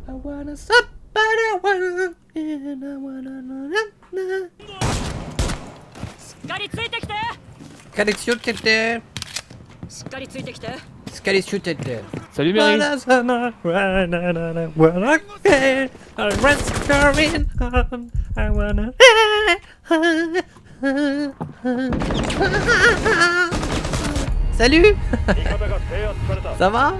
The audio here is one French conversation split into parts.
I wanna somebody, I wanna, and I wanna. しっかりついてきて Scali shoot しっかりついてきて Scali shoot Salut Mary. I wanna. Salut. Ça va?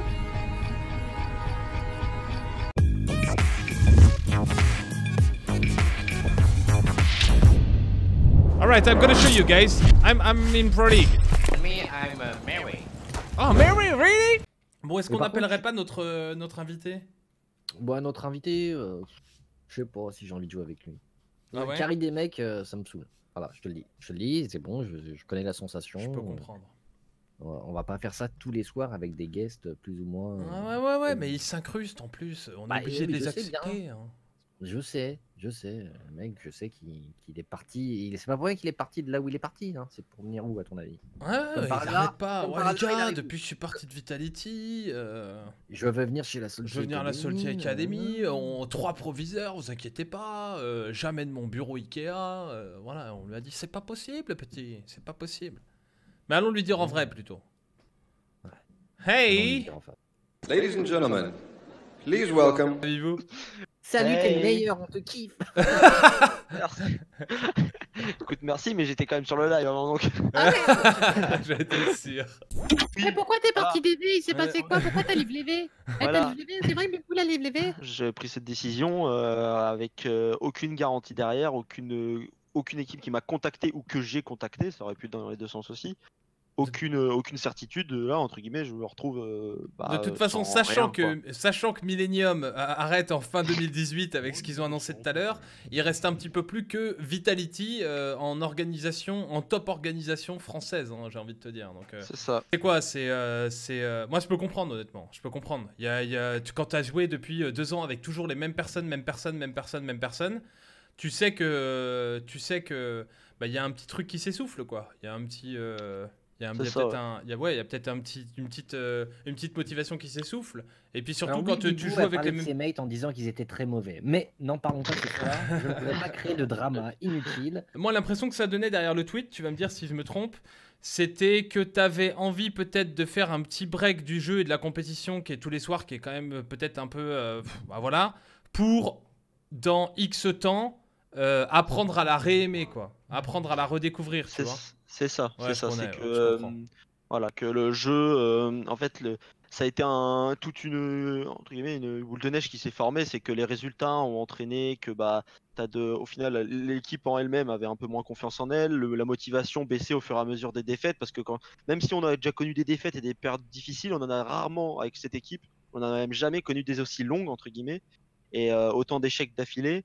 Alright, I'm gonna show you guys. I'm in Pro League. Me, I'm Mary. Oh Mary, really? Bon, est-ce Mais qu'on par n'appellerait pas notre invité? Bon, notre invité, je sais pas si j'ai envie de jouer avec lui. Ah ouais? Carry des mecs, ça me saoule. Voilà, je te le dis. Je te le dis, c'est bon, je connais la sensation. Je peux comprendre. On va pas faire ça tous les soirs avec des guests plus ou moins. Ouais, mais ils s'incrustent en plus. On est obligé de les accepter. Hein. Je sais, mec, je sais qu'il est parti. C'est pas pour rien qu'il est parti de là où il est parti, hein. C'est pour venir où, à ton avis? Ouais, ils arrêtent pas. Ouais, les gars, depuis que je suis parti de Vitality, je veux venir chez la Salty je veux venir à la Salty Academy. 3 proviseurs, vous inquiétez pas. Jamais de mon bureau Ikea. Voilà, on lui a dit c'est pas possible, petit, c'est pas possible. Mais allons lui dire en vrai plutôt. Hey! Ladies and gentlemen, please welcome. Savez-vous? Salut, t'es le meilleur, on te kiffe. Merci. Écoute, merci, mais j'étais quand même sur le live avant donc. J'étais sûr. Mais pourquoi t'es parti d'EV? Il s'est passé quoi? Pourquoi t'as live l'EV? Voilà. C'est vrai, mais vous la live l'EV? J'ai pris cette décision avec aucune garantie derrière, aucune équipe qui m'a contacté ou que j'ai contacté, ça aurait pu être dans les deux sens aussi. Aucune certitude, là, entre guillemets, je me retrouve. De toute façon, sachant que Millennium arrête en fin 2018 avec ce qu'ils ont annoncé tout à l'heure, il reste un petit peu plus que Vitality en organisation, en top organisation française, hein, j'ai envie de te dire. C'est ça. C'est quoi? Moi, je peux comprendre, honnêtement. Je peux comprendre. Quand tu as joué depuis 2 ans avec toujours les mêmes personnes, tu sais que il y a un petit truc qui s'essouffle, quoi. Il y a un petit. Il y a peut-être une petite motivation qui s'essouffle. Et puis surtout Alors, quand tu joues avec les mêmes. Ses mates en disant qu'ils étaient très mauvais. Mais n'en parlons pas ce soir. Je ne voudrais pas créer de drama inutile. Moi, l'impression que ça donnait derrière le tweet, tu vas me dire si je me trompe, c'était que tu avais envie peut-être de faire un petit break du jeu et de la compétition qui est tous les soirs, qui est quand même peut-être un peu. Voilà. Pour, dans X temps, apprendre à la réaimer, quoi. Apprendre à la redécouvrir, tu vois. C'est ça, Ouais, c'est que voilà, que le jeu, en fait, ça a été toute une entre guillemets une boule de neige qui s'est formée, c'est que les résultats ont entraîné que au final l'équipe en elle-même avait un peu moins confiance en elle, la motivation baissait au fur et à mesure des défaites parce que même si on a déjà connu des défaites et des périodes difficiles, on en a rarement avec cette équipe, on n'en a même jamais connu des aussi longues entre guillemets et autant d'échecs d'affilée.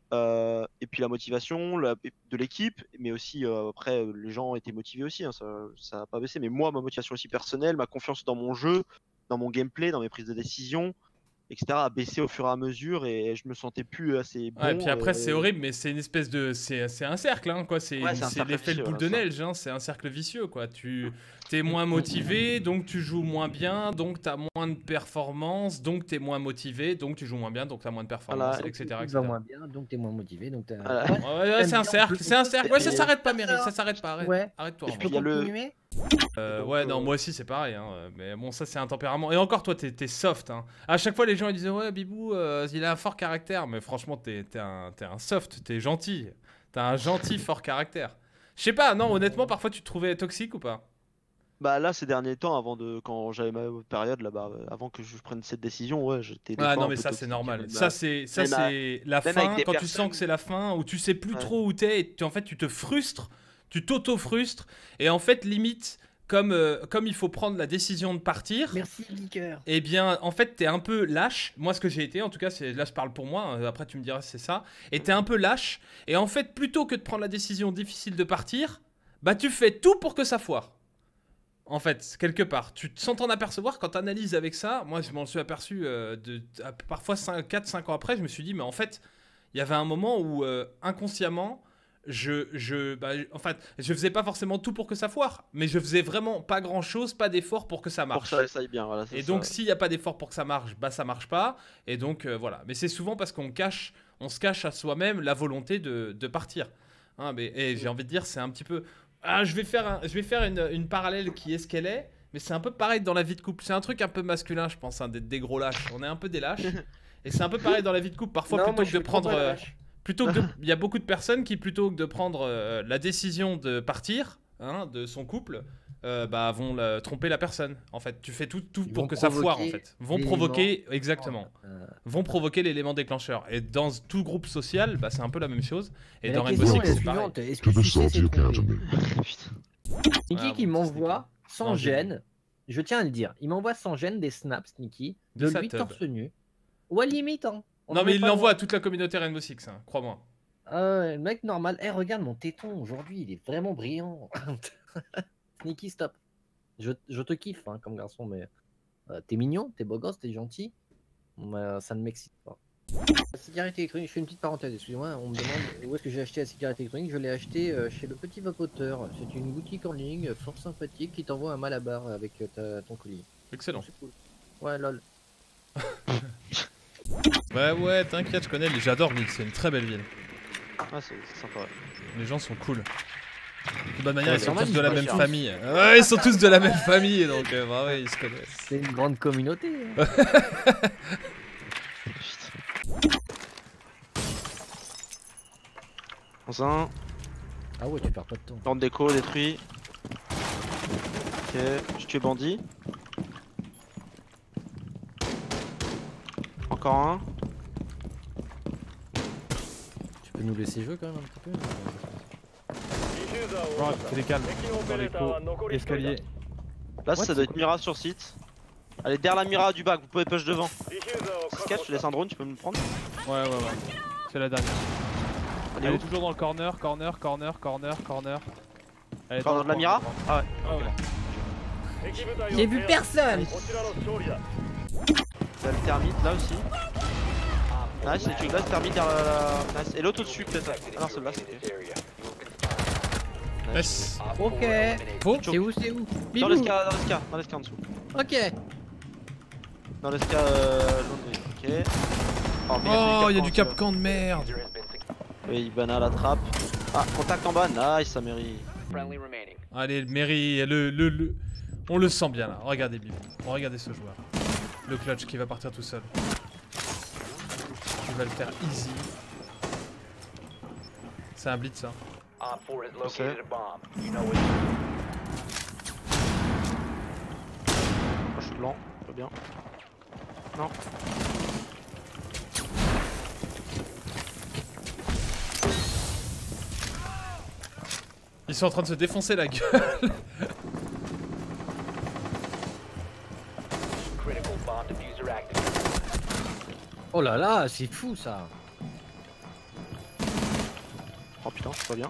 Et puis la motivation de l'équipe, mais aussi après les gens étaient motivés aussi, hein, ça n'a pas baissé. Mais moi, ma motivation aussi personnelle, ma confiance dans mon jeu, dans mon gameplay, dans mes prises de décision, etc. a baissé au fur et à mesure et je me sentais plus assez bon. Ouais, et puis après c'est horrible, mais c'est une espèce de, c'est un cercle, hein, quoi. C'est l'effet de boule de neige, hein. C'est un cercle vicieux, quoi. T'es moins motivé, donc tu joues moins bien, donc t'as moins de performance, donc t'es moins motivé, donc tu joues moins bien, donc t'as moins de performance, voilà. etc. Tu vas moins bien, donc t'es moins motivé, donc t'as. Voilà. Ouais, c'est un cercle, Ouais, ça s'arrête pas, Mary, ça s'arrête pas. Arrête-toi. Je peux continuer? Ouais, non, moi aussi c'est pareil, hein. Mais bon, ça c'est un tempérament. Et encore, toi, t'es soft, hein. À chaque fois, les gens ils disaient ouais, Bibou, il a un fort caractère, mais franchement, t'es un soft, t'es gentil, t'as un gentil fort caractère. Je sais pas, non, honnêtement, parfois tu te trouvais toxique ou pas? Bah là, ces derniers temps, quand j'avais ma période là-bas, avant que je prenne cette décision, ouais, j'étais. Ah non, mais ça c'est normal. Ça c'est la fin. Quand tu sens que c'est la fin, où tu sais plus trop où t'es, et en fait tu te frustres, tu t'auto-frustres, et en fait limite. Comme il faut prendre la décision de partir. Merci, Liqueur. Eh bien, en fait, t'es un peu lâche. Moi, ce que j'ai été, en tout cas, là, je parle pour moi. Après, tu me diras si c'est ça. Et t'es un peu lâche. Et en fait, plutôt que de prendre la décision difficile de partir, bah, tu fais tout pour que ça foire. En fait, quelque part. Sans t'en apercevoir, quand t'analyses avec ça, moi, je m'en suis aperçu parfois 4-5 ans après, je me suis dit, mais en fait, il y avait un moment où, inconsciemment, en fait, je faisais pas forcément tout pour que ça foire, mais je faisais vraiment pas grand chose, pas d'effort pour que ça marche. Pour que ça aille bien, voilà. Et donc, s'il n'y a pas d'effort pour que ça marche, bah ça marche pas. Et donc, voilà. Mais c'est souvent parce qu'on se cache à soi-même la volonté de partir. Hein, et j'ai envie de dire, c'est un petit peu. Ah, je vais faire une parallèle qui est ce qu'elle est, mais c'est un peu pareil dans la vie de couple. C'est un truc un peu masculin, je pense, hein, d'être des gros lâches. On est un peu des lâches. Et c'est un peu pareil dans la vie de couple. Parfois, Non, moi, plutôt que de prendre. Il y a beaucoup de personnes qui, plutôt que de prendre la décision de partir hein, de son couple, vont tromper la personne. En fait, tu fais tout pour que ça foire. En fait, vont provoquer exactement, vont provoquer l'élément déclencheur. Et dans tout groupe social, c'est un peu la même chose. Et Mais dans la Rainbow question Six, est la c'est pareil. suivante. Est-ce que tu sais c'est trompé Sneaky Ouais, qui bon, m'envoie sans Non, gêne, je tiens à le dire, il m'envoie sans gêne des snaps, Sneaky, de De sa lui tub. torse nu, ou à limite, hein. On Non, en mais est il pas l'envoie loin. à toute la communauté Rainbow Six, hein, crois-moi. Le mec normal. Eh, regarde mon téton aujourd'hui, il est vraiment brillant. Sneaky, stop. Je te kiffe hein, comme garçon, mais t'es mignon, t'es beau gosse, t'es gentil. Mais ça ne m'excite pas. La cigarette électronique, je fais une petite parenthèse, excusez-moi, on me demande où est-ce que j'ai acheté la cigarette électronique. Je l'ai acheté chez le Petit Vapoteur. C'est une boutique en ligne fort sympathique qui t'envoie un malabar avec ton colis. Excellent. C'est cool. Ouais, lol. Ouais, t'inquiète, je connais. J'adore Lille, c'est une très belle ville. Ah, c'est sympa. Ouais. Les gens sont cool. De toute manière, Ouais, ils sont normal, tous ils de la sont même pas famille. Ouais, ils sont tous de la même famille, donc ouais, ils se connaissent. C'est une grande communauté. Hein. Dans un, Ah ouais, tu perds pas de temps. bande d'écho détruit. Ok, je tue bandit. Encore un. Tu peux nous laisser jouer quand même un petit peu Ouais, c'est les calmes. Dans l'écho, escalier. Là, What, ça doit être Mira sur site. Allez, derrière la Mira du bac, vous pouvez push devant. Sketch, je te laisse un drone, tu peux me le prendre. Ouais. C'est la dernière. Elle est Elle où est toujours dans le corner. Elle est Corner de la Mira. Ah ouais. Ah ouais. J'ai vu personne. T'as le thermite là aussi. Nice, et tu là, le thermite derrière la. Nice. Et l'autre au-dessus peut-être. Ah non, celui-là c'est. Yes. Ok. Faux. C'est où Dans Bibou. l'esca en dessous. Ok. Dans l'esca ok. Oh, il y a du capcan de merde. Oui, Ibana la trappe. Ah, contact en bas, nice, ça mérite. Allez, Mary, on le sent bien là. Regardez Bibou. Regardez ce joueur. Le clutch qui va partir tout seul. Tu vas le faire easy. C'est un blitz, hein. Je sais. Moi je suis blanc, pas bien. Non. Ils sont en train de se défoncer la gueule. Oh là là, c'est fou ça. Oh putain, c'est pas bien.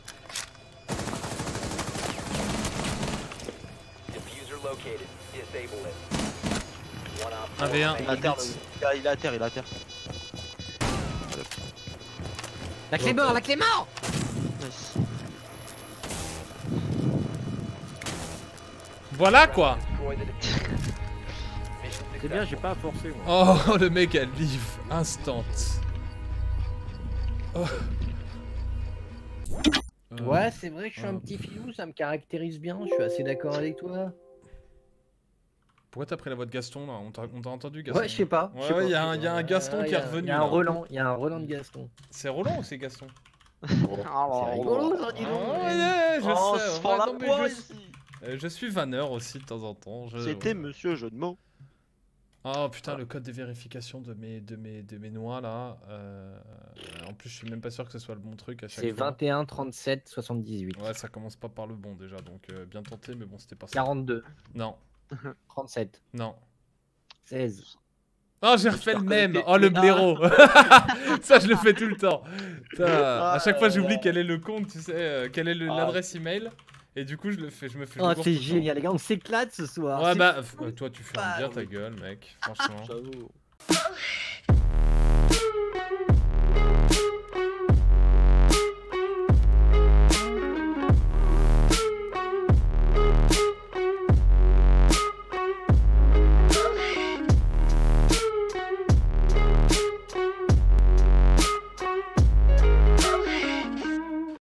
Un V1. Il est à terre, il est à terre, il est à terre. La clé mort, la clé mort. Nice. Voilà quoi. C'est bien, j'ai pas à forcer moi. Oh, le mec a live instant. Oh. Ouais, c'est vrai que je suis un petit filou, ça me caractérise bien, je suis assez d'accord avec toi. Pourquoi t'as pris la voix de Gaston là? On t'a entendu Gaston? Ouais, je sais pas. je sais Ouais, pas. il y a un Gaston qui est revenu. Il y a un là. Roland, il y a un Roland de Gaston. C'est Roland ou c'est Gaston? C'est rigolo, ça, dis donc. Oh, yeah, je Oh, sais. se fend Ouais, la non, mais poire je- ici. Je suis vanneur aussi de temps en temps. C'était monsieur jeu de mots. Oh putain, le code de vérification de mes noix là. En plus, je suis même pas sûr que ce soit le bon truc à chaque C'est fois. 21, 37, 78. Ouais, ça commence pas par le bon déjà, donc bien tenté, mais bon, c'était pas ça. 42, Non, 37, non. 16. Oh, j'ai refait le même. reconnais Oh, le tes- blaireau. Ça, je le fais tout le temps. Putain, à chaque fois, j'oublie quel est le compte, tu sais, quelle est l'adresse email. Et du coup, je me fais. Oh, le c'est bourre tout le temps. génial, les gars, on s'éclate ce soir. Ouais, c'est bah, fou. toi, tu fais bien ta gueule, mec. Franchement. J'avoue.